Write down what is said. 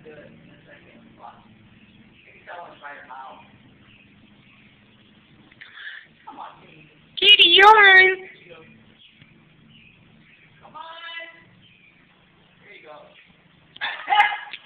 do it in a second. Watch. You can tell us by your mouth. Come on, Kitty. Kitty, yawn. Come on. Here you go.